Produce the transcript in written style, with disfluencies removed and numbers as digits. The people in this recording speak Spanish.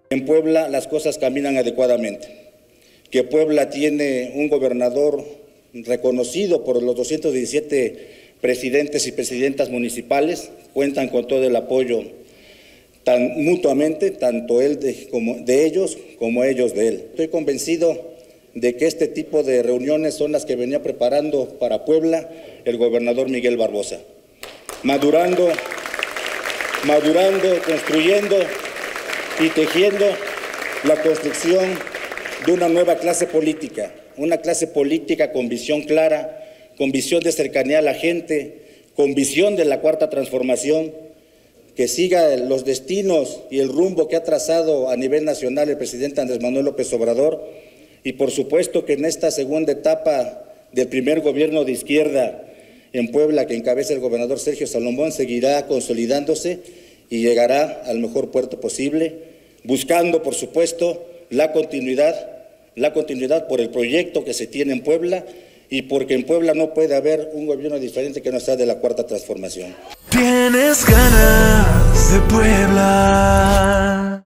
En Puebla las cosas caminan adecuadamente, que Puebla tiene un gobernador reconocido por los 217 presidentes y presidentas municipales, cuentan con todo el apoyo mutuamente, tanto él de ellos como ellos de él. Estoy convencido de que este tipo de reuniones son las que venía preparando para Puebla el gobernador Miguel Barbosa, madurando, construyendo y tejiendo la construcción de una nueva clase política, una clase política con visión clara, con visión de cercanía a la gente, con visión de la Cuarta Transformación, que siga los destinos y el rumbo que ha trazado a nivel nacional el presidente Andrés Manuel López Obrador, y por supuesto que en esta segunda etapa del primer gobierno de izquierda en Puebla que encabeza el gobernador Sergio Salomón seguirá consolidándose y llegará al mejor puerto posible, buscando por supuesto la continuidad por el proyecto que se tiene en Puebla y porque en Puebla no puede haber un gobierno diferente que no sea de la Cuarta Transformación. Tienes ganas de Puebla.